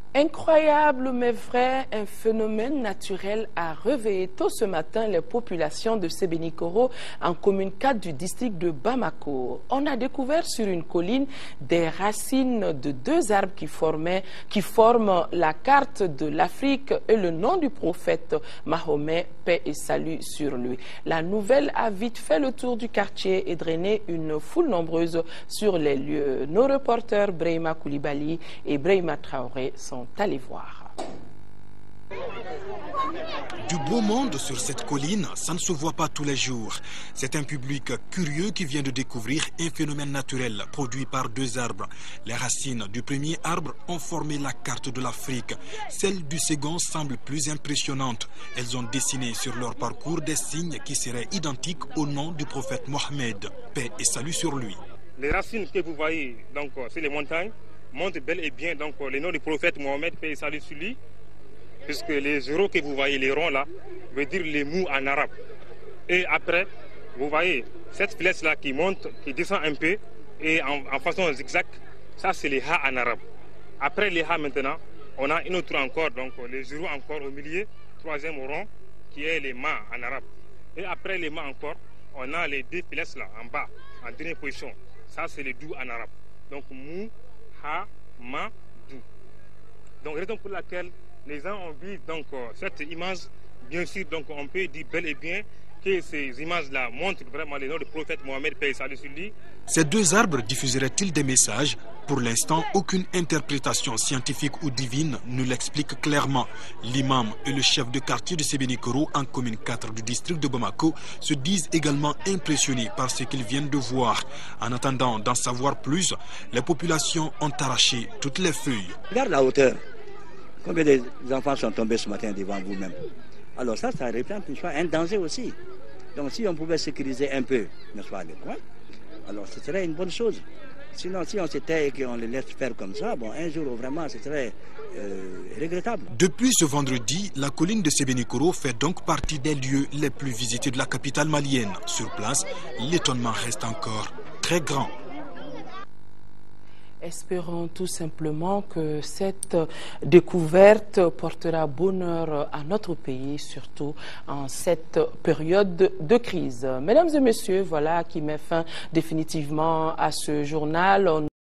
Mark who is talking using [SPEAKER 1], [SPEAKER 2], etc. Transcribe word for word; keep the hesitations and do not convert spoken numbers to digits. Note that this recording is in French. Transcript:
[SPEAKER 1] Incroyable mais vrai, un phénomène naturel a réveillé tôt ce matin les populations de Sébenikoro en commune quatre du district de Bamako. On a découvert sur une colline des racines de deux arbres qui, formaient, qui forment la carte de l'Afrique et le nom du prophète Mahomet, paix et salut sur lui. La nouvelle a vite fait le tour du quartier et drainé une foule nombreuse sur les lieux. Nos reporters Brahima Koulibaly et Brahima Traoré sont allés voir.
[SPEAKER 2] Du beau monde sur cette colline, ça ne se voit pas tous les jours. C'est un public curieux qui vient de découvrir un phénomène naturel produit par deux arbres. Les racines du premier arbre ont formé la carte de l'Afrique. Celles du second semblent plus impressionnantes. Elles ont dessiné sur leur parcours des signes qui seraient identiques au nom du prophète Mohammed. Paix et salut sur lui.
[SPEAKER 3] Les racines que vous voyez, donc, c'est les montagnes, montrent bel et bien donc, le nom du prophète Mohammed, paix et salut sur lui. Puisque les zéros que vous voyez, les ronds là, veut dire les mous en arabe. Et après, vous voyez cette flèche-là qui monte, qui descend un peu, et en, en façon zigzag, ça c'est les ha en arabe. Après les ha maintenant, on a une autre encore, donc les zéros encore au milieu, troisième rond, qui est les ma en arabe. Et après les ma encore, on a les deux flèches là, en bas, en dernière position. Ça c'est les dou en arabe. Donc mou, ha, ma, dou. Donc raison pour laquelle les gens ont vu donc cette image, bien sûr, donc on peut dire bel et bien que ces images-là montrent vraiment le nom du prophète Mohammed, paix et salut sur lui.
[SPEAKER 2] Ces deux arbres diffuseraient-ils des messages? Pour l'instant, aucune interprétation scientifique ou divine ne l'explique clairement. L'imam et le chef de quartier de Sébenikoro, en commune quatre du district de Bamako, se disent également impressionnés par ce qu'ils viennent de voir. En attendant d'en savoir plus, les populations ont arraché toutes les feuilles.
[SPEAKER 4] Regarde la hauteur. Combien d'enfants sont tombés ce matin devant vous-même? Alors ça, ça représente un danger aussi. Donc si on pouvait sécuriser un peu, n'est-ce pas, le coin, alors ce serait une bonne chose. Sinon, si on se tait et qu'on les laisse faire comme ça, bon, un jour vraiment, ce serait euh, regrettable.
[SPEAKER 2] Depuis ce vendredi, la colline de Sébenikoro fait donc partie des lieux les plus visités de la capitale malienne. Sur place, l'étonnement reste encore très grand.
[SPEAKER 1] Espérons tout simplement que cette découverte portera bonheur à notre pays, surtout en cette période de crise. Mesdames et messieurs, voilà qui met fin définitivement à ce journal.